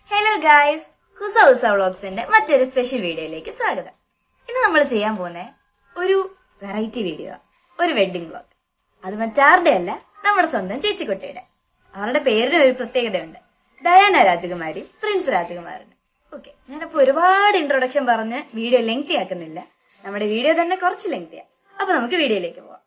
Hello guys, ഹുസ വ്ളോഗ്സിന്റെ മറ്റൊരു special വീഡിയോയിലേക്ക് സ്വാഗതം. ഇന്ന് നമ്മൾ ചെയ്യാൻ പോകുന്ന ഒരു വെറൈറ്റി വീഡിയോ, ഒരു വെഡ്ഡിംഗ് വ്ളോഗ്. അത് മറ്റാരുടെ അല്ല, നമ്മുടെ സ്വന്തം ചേച്ചിക്കുട്ടിയുടെ. അവരുടെ പേരിന് ഒരു പ്രത്യേകതയുണ്ട്. ഡയാന രാജകുമാരി, പ്രിൻസ് രാജകുമാരൻ. ഓക്കെ, ഞാനപ്പോ ഒരുപാട് ഇൻട്രൊഡക്ഷൻ പറഞ്ഞ് വീഡിയോ ലെങ്തി ആക്കുന്നില്ല. നമ്മുടെ വീഡിയോ തന്നെ കുറച്ച് ലെങ്തിയാ. അപ്പൊ നമുക്ക് വീഡിയോയിലേക്ക് പോവാം.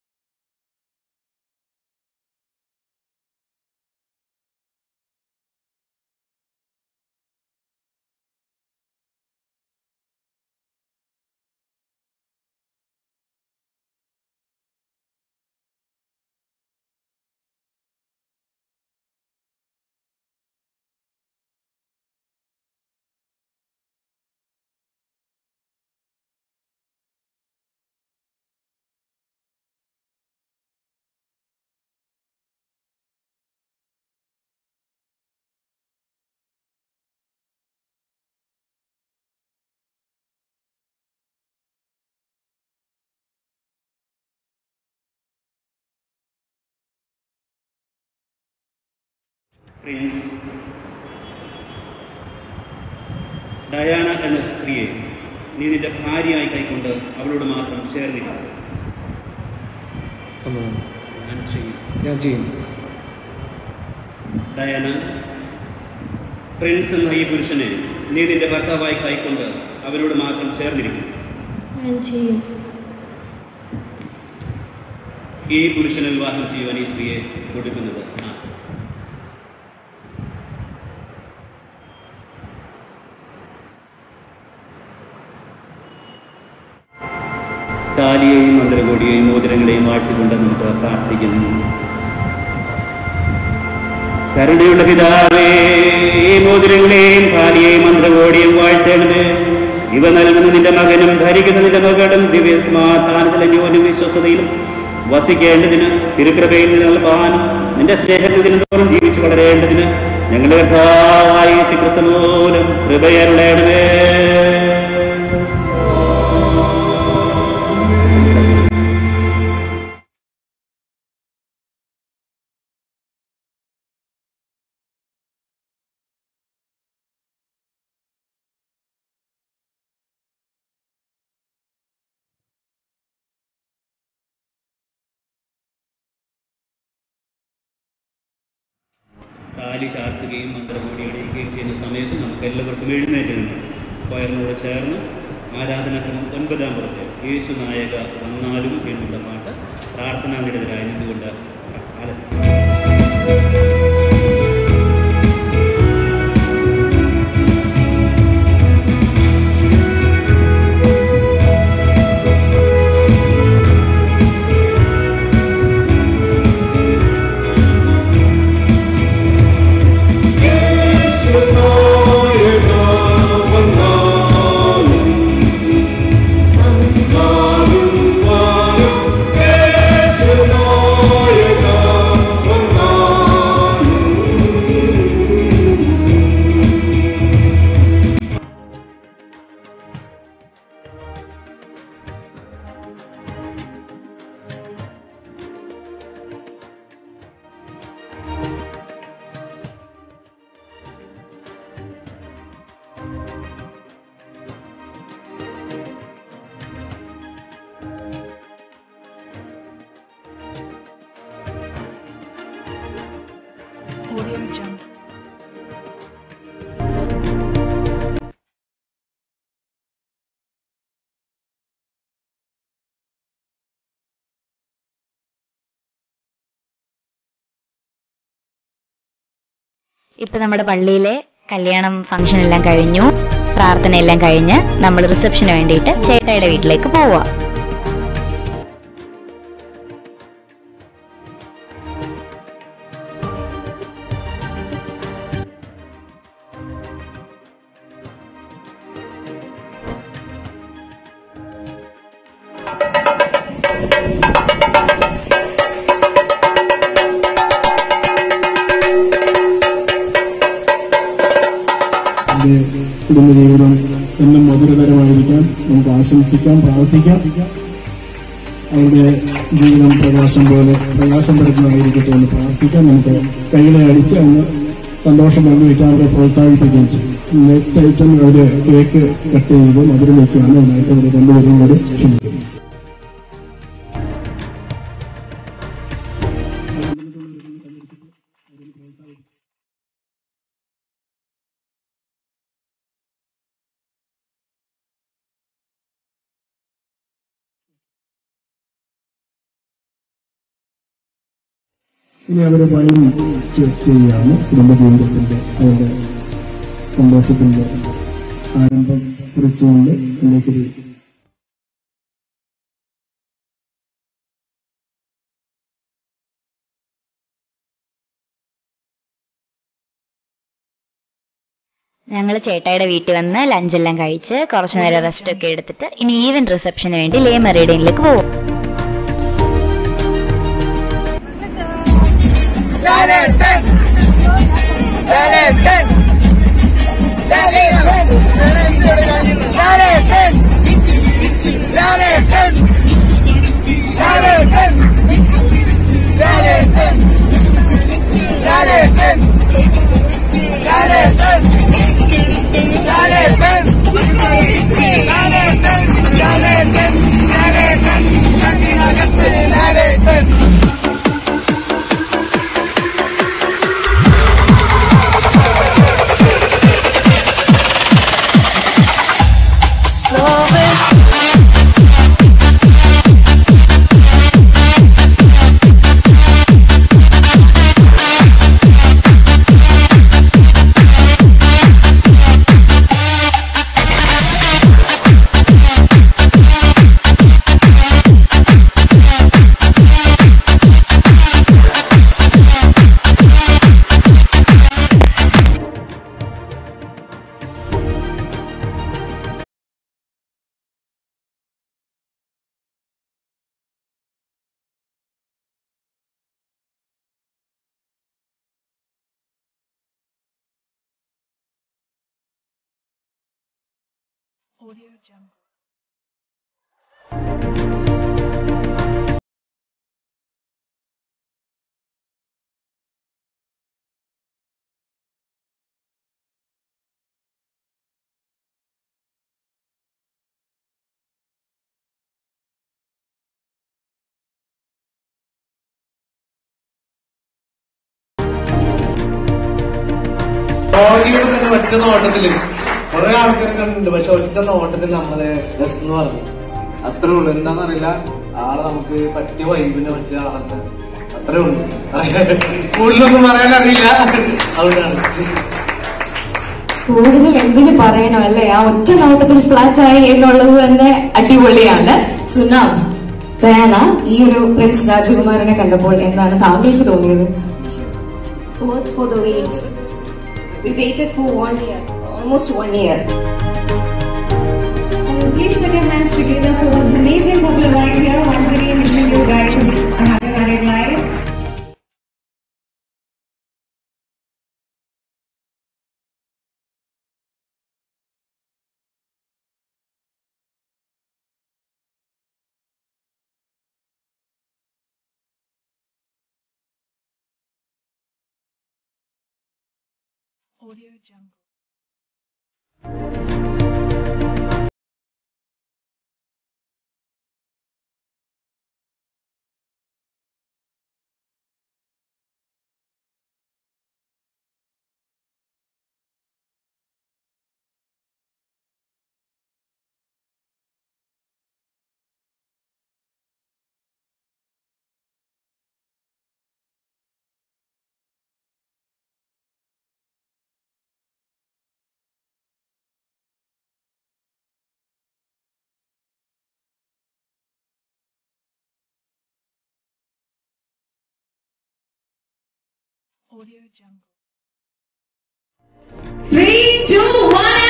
പ്രിൻസ് ഡയാന എന്ന സ്ത്രീയെ നീ നിന്റെ ഭാര്യയായി കൈക്കൊണ്ട് അവളോട് മാത്രം ചേർന്നിരിക്കും. ഞാൻ ചെയ്യും. ഡയാന, പ്രിൻസ് എന്ന ഈ പുരുഷനെ നീ നിന്റെ ഭർത്താവായി കൈക്കൊണ്ട് അവനോട് മാത്രം ചേർന്നിരിക്കും. ഞാൻ ചെയ്യും. ഈ പുരുഷനെ വിവാഹം ചെയ്യുവാൻ ഈ സ്ത്രീയെ കൊടുക്കുന്നത് താലിയെയും മന്ത്രകോടിയെയും മോതിരങ്ങളെയും വാഴ്ത്തിക്കൊണ്ട് നമുക്ക് പ്രാർത്ഥിക്കുന്നു. കരുണയുള്ള പിതാവേ, ഈ മോതിരങ്ങളെയും താലിയെയും മന്ത്രകോടിയും വാഴ്ത്തേണ്ടത് ഇവ നൽകുന്ന നിന്റെ മകനും ധരിക്കുന്ന നിന്റെ മകളും ദിവ്യസമാധാനത്തിലും ന്യൂന വിശ്വസ്തതയിലും വസിക്കേണ്ടതിന് തിരുകൃപയിൽ നൽകാൻ നിന്റെ സ്നേഹത്തിൽ ദിനംതോറും ജീവിച്ചു വളരേണ്ടതിന് ഞങ്ങളുടെ കർത്താവായ യേശുക്രിസ്തു മൂലം കൃപയരുളേണമേ. താലി ചാർത്തുകയും മന്ത്രകോടി അണിയിക്കുകയും ചെയ്യുന്ന സമയത്ത് നമുക്ക് എല്ലാവർക്കും എഴുന്നേറ്റ് നിന്ന് പയറിനോട് ചേർന്ന് ആരാധനാക്രമം 9-ാം പുറത്തെ യേശു നായക വന്നാലും എന്നുള്ള പാട്ട് പ്രാർത്ഥനാ നിരതരായി നിന്നുകൊണ്ട് ഇപ്പൊ നമ്മുടെ പള്ളിയിലെ കല്യാണം ഫംഗ്ഷൻ എല്ലാം കഴിഞ്ഞു, പ്രാർത്ഥന എല്ലാം കഴിഞ്ഞ് നമ്മൾ റിസപ്ഷന് വേണ്ടിയിട്ട് ചേട്ടായിയുടെ വീട്ടിലേക്ക് പോവാ. കുടുംബജീവിതം എന്നും മധുരകരമായിരിക്കാം. നമുക്ക് ആശംസിക്കാം, പ്രാർത്ഥിക്കാം. അവരുടെ ജീവിതം പ്രകാശം പോലെ പ്രകാശം പരത്തുന്നതായിരിക്കട്ടെ എന്ന് പ്രാർത്ഥിക്കാം. നമുക്ക് കൈകളെ അടിച്ച് അങ്ങ് സന്തോഷം പങ്കുവയ്ക്കാൻ അവരെ പ്രോത്സാഹിപ്പിക്കുകയും ചെയ്യും. നെക്സ്റ്റ് ഐറ്റം അവർ കേക്ക് കട്ട് ചെയ്ത് മധുരം വയ്ക്കുകയാണ്. അതിനായിട്ട് അവർ രണ്ടുപേരും കൂടി ക്ഷണിക്കുന്നു. ഇനി അവർ വൈൻ ടേസ്റ്റ് ചെയ്യുകയാണ്. കുടുംബജീവിതത്തിന്റെ അവരുടെ സന്തോഷത്തിന്റെ ആരംഭം കുറിച്ചുകൊണ്ട് ഇതിലേക്കൊരു ഞങ്ങൾ ചേട്ടായിയുടെ വീട്ടിൽ വന്ന് ലഞ്ചെല്ലാം കഴിച്ച് കുറച്ചു നേരം റെസ്റ്റ് ഒക്കെ എടുത്തിട്ട് ഇനി ഈവന്റ് റിസപ്ഷന് വേണ്ടി ലേ മെറീഡിയനിലേക്ക് പോകും. ഓഡിയോടെ തന്നെ ഒറ്റ നോട്ടത്തില് കുറെ ആൾക്കാരെ കണ്ടിട്ടുണ്ട്. പക്ഷെ ഒറ്റ നോട്ടത്തിൽ നമ്മളെ ബസ് എന്ന് പറഞ്ഞു അത്രേ ഉള്ളു. എന്താന്നറിയില്ല, ആളെ നമുക്ക് പറ്റിയ വൈബിന് പറ്റിയ ആളെന്ന് അത്രേ ഉള്ളു. കൂടുതലൊന്നും പറയാനറിയില്ല. അതുകൊണ്ടാണ് കൂടുതൽ എന്തിനു പറയണോ അല്ലേ. ആ ഒറ്റ നോട്ടത്തിൽ ഫ്ലാറ്റ് ആയി എന്നുള്ളത് തന്നെ അടിപൊളിയാണ്. സുനാം ദയാന, ഈ ഒരു പ്രിൻസ് രാജകുമാരനെ കണ്ടപ്പോൾ എന്താണ് താങ്കൾക്ക് തോന്നിയത്? Both for the wait. We waited for 1 year, almost 1 year. And please put your hands together for this amazing couple right here. Once again, wishing you guys a happy married life. Audio Jungle. Audio Jungle. 3, 2, 1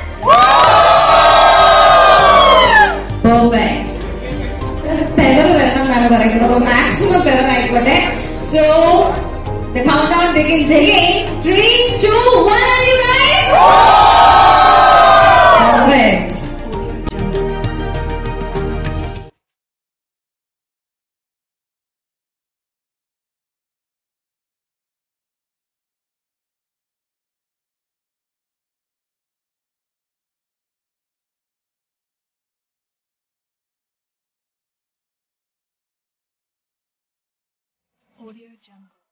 Perfect. പെവർ വരണം എന്നാണ് പറയുന്നത്. അപ്പൊ maximum power ആയിക്കോട്ടെ. So the countdown begins again. 3, 2, 1 you guys. Perfect. Audio Jungle.